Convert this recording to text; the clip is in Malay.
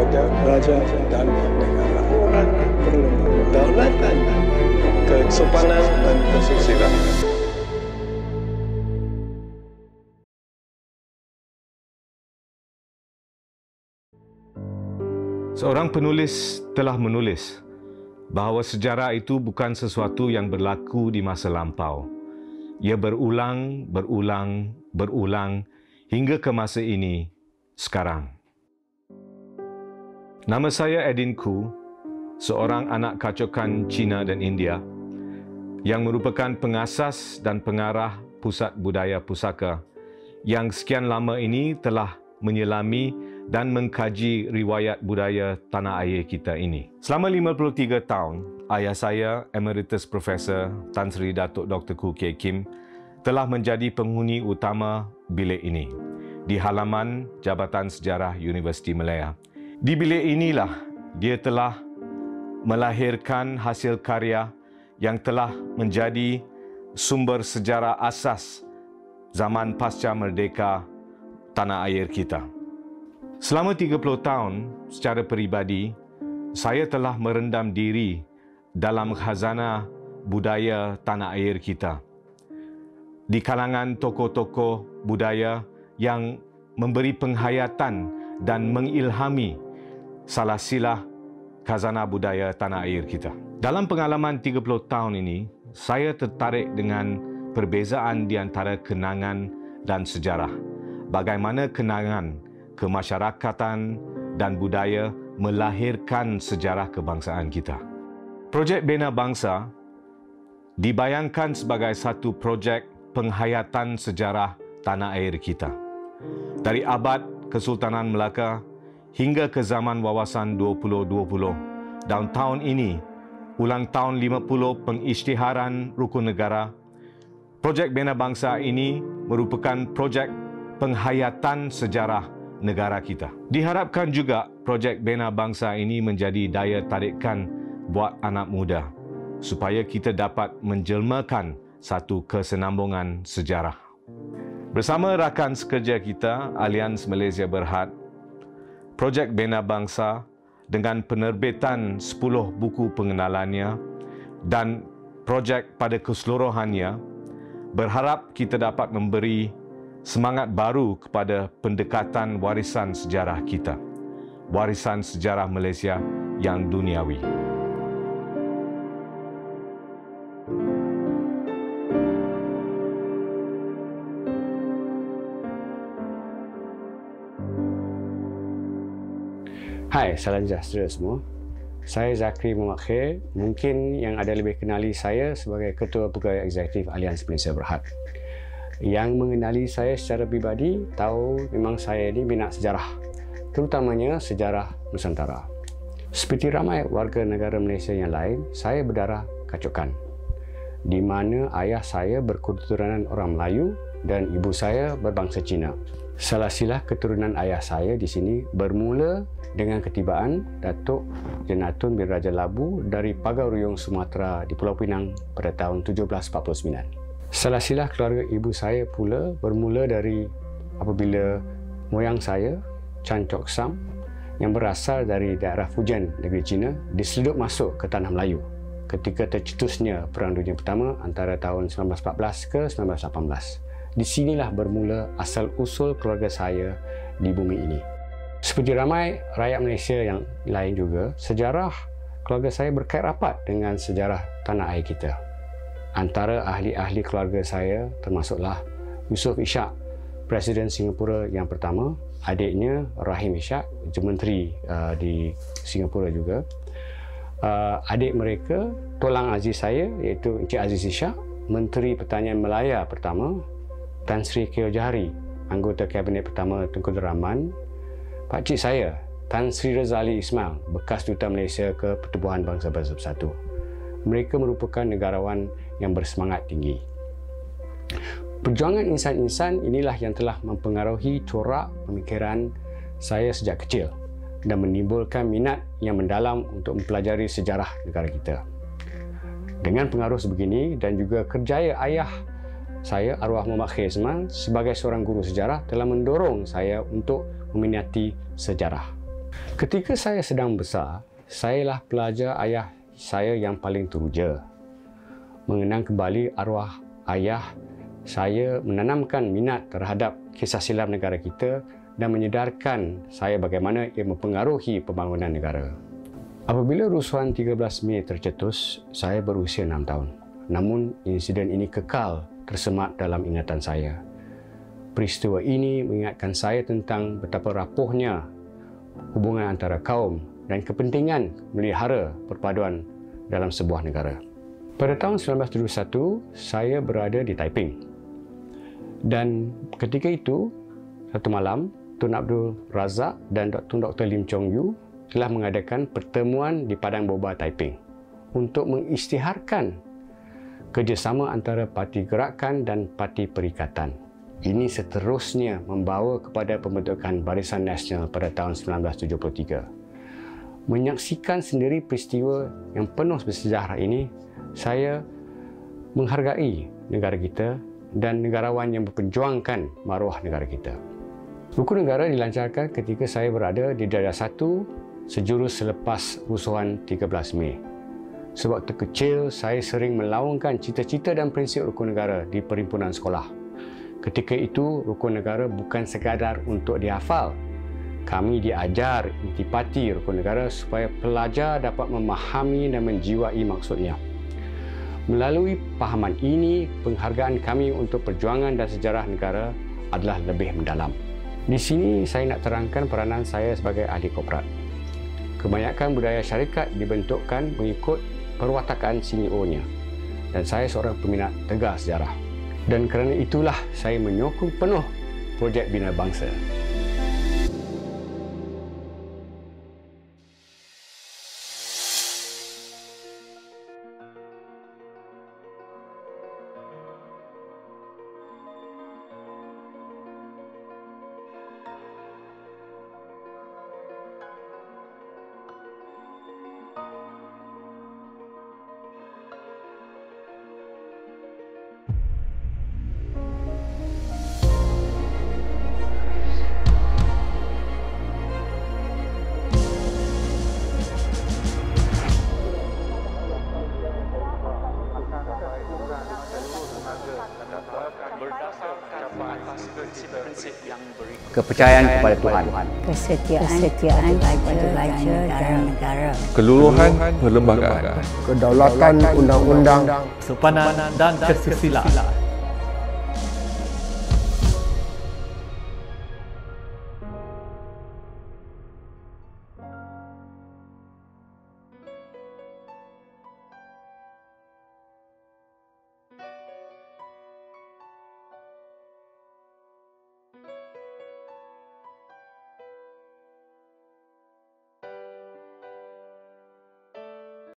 raja dan negara. Orang perlu kedaulatan, kesopanan dan kesusilaan. Seorang penulis telah menulis bahawa sejarah itu bukan sesuatu yang berlaku di masa lampau. Ia berulang hingga ke masa ini, sekarang. Nama saya Edin Khoo, seorang anak kacukan Cina dan India yang merupakan pengasas dan pengarah Pusat Budaya Pusaka yang sekian lama ini telah menyelami dan mengkaji riwayat budaya tanah air kita ini. Selama 53 tahun, ayah saya, Emeritus Profesor Tan Sri Datuk Dr. Khoo Kay Kim, telah menjadi penghuni utama bilik ini di halaman Jabatan Sejarah Universiti Malaya. Di bilik inilah dia telah melahirkan hasil karya yang telah menjadi sumber sejarah asas zaman pasca merdeka tanah air kita. Selama 30 tahun, secara peribadi, saya telah merendam diri dalam khazanah budaya tanah air kita. Di kalangan tokoh-tokoh budaya yang memberi penghayatan dan mengilhami salah silah khazanah budaya tanah air kita. Dalam pengalaman 30 tahun ini, saya tertarik dengan perbezaan di antara kenangan dan sejarah. Bagaimana kenangan, kemasyarakatan dan budaya melahirkan sejarah kebangsaan kita. Projek Bina Bangsa dibayangkan sebagai satu projek penghayatan sejarah tanah air kita. Dari abad Kesultanan Melaka hingga ke zaman wawasan 2020, dan tahun ini, ulang tahun 50 pengisytiharan Rukun Negara, Projek Bina Bangsa ini merupakan projek penghayatan sejarah negara kita. Diharapkan juga projek Bina Bangsa ini menjadi daya tarikan buat anak muda supaya kita dapat menjelmakan satu kesenambungan sejarah. Bersama rakan sekerja kita, Alians Malaysia Berhad, projek Bina Bangsa dengan penerbitan 10 buku pengenalannya dan projek pada keseluruhannya berharap kita dapat memberi semangat baru kepada pendekatan warisan sejarah kita, warisan sejarah Malaysia yang duniawi. Hai, salam sejahtera semua. Saya Zakri Muhammad Khair, mungkin yang ada lebih kenali saya sebagai Ketua Pegawai Eksekutif Alians Malaysia Berhad. Yang mengenali saya secara pribadi tahu memang saya ini minat sejarah, terutamanya sejarah Nusantara. Seperti ramai warga negara Malaysia yang lain, saya berdarah kacukan, di mana ayah saya berketurunan orang Melayu dan ibu saya berbangsa Cina. Salah silah keturunan ayah saya di sini bermula dengan ketibaan Datuk Jenatun bin Raja Labu dari Pagar Ruyung Sumatera di Pulau Pinang pada tahun 1749. Salah silah keluarga ibu saya pula bermula dari apabila moyang saya, Chan Chok Sam, yang berasal dari daerah Fujian, negeri China, diseludup masuk ke Tanah Melayu ketika tercetusnya Perang Dunia Pertama antara tahun 1914 ke 1918. Di sinilah bermula asal-usul keluarga saya di bumi ini. Seperti ramai rakyat Malaysia yang lain juga, sejarah keluarga saya berkait rapat dengan sejarah tanah air kita. Antara ahli-ahli keluarga saya termasuklah Yusof Ishak, Presiden Singapura yang pertama, adiknya Rahim Ishak, Menteri di Singapura juga. Adik mereka, Tulang Aziz saya, iaitu Encik Aziz Ishak, Menteri Pertanian Melaya pertama, Tan Sri Keo Jahari, anggota Kabinet pertama Tengku Dr. Rahman, pakcik saya, Tan Sri Razali Ismail, bekas Duta Malaysia ke Pertubuhan Bangsa-Bangsa Bersatu. Mereka merupakan negarawan yang bersemangat tinggi. Perjuangan insan-insan inilah yang telah mempengaruhi corak pemikiran saya sejak kecil dan menimbulkan minat yang mendalam untuk mempelajari sejarah negara kita. Dengan pengaruh sebegini dan juga kerjaya ayah saya, arwah Muhammad Khair Ismail, sebagai seorang guru sejarah telah mendorong saya untuk meminati sejarah. Ketika saya sedang besar, sayalah pelajar ayah saya yang paling teruja. Mengenang kembali arwah ayah, saya menanamkan minat terhadap kisah silam negara kita dan menyedarkan saya bagaimana ia mempengaruhi pembangunan negara. Apabila rusuhan 13 Mei tercetus, saya berusia 6 tahun. Namun, insiden ini kekal tersemat dalam ingatan saya. Peristiwa ini mengingatkan saya tentang betapa rapuhnya hubungan antara kaum dan kepentingan melihara perpaduan dalam sebuah negara. Pada tahun 1971, saya berada di Taiping. Dan ketika itu, satu malam, Tun Abdul Razak dan Tun Dr. Lim Chong Yu telah mengadakan pertemuan di Padang Boba Taiping untuk mengisytiharkan kerjasama antara Parti Gerakan dan Parti Perikatan. Ini seterusnya membawa kepada pembentukan Barisan Nasional pada tahun 1973. Menyaksikan sendiri peristiwa yang penuh bersejarah ini, saya menghargai negara kita dan negarawan yang memperjuangkan maruah negara kita. Rukun negara dilancarkan ketika saya berada di darjah 1 sejurus selepas rusuhan 13 Mei. Sewaktu kecil, saya sering melaungkan cita-cita dan prinsip rukun negara di perhimpunan sekolah. Ketika itu, rukun negara bukan sekadar untuk dihafal. Kami diajar intipati rukun negara supaya pelajar dapat memahami dan menjiwai maksudnya. Melalui pahaman ini, penghargaan kami untuk perjuangan dan sejarah negara adalah lebih mendalam. Di sini saya nak terangkan peranan saya sebagai ahli korporat. Kebanyakan budaya syarikat dibentukkan mengikut perwatakan CEO-nya dan saya seorang peminat tegar sejarah. Dan kerana itulah saya menyokong penuh projek Bina Bangsa. Kepercayaan kepada Tuhan, kesetiaan kepada raja dan negara, keluluhan perlembagaan, kedaulatan undang-undang, kesopanan dan kesusilaan.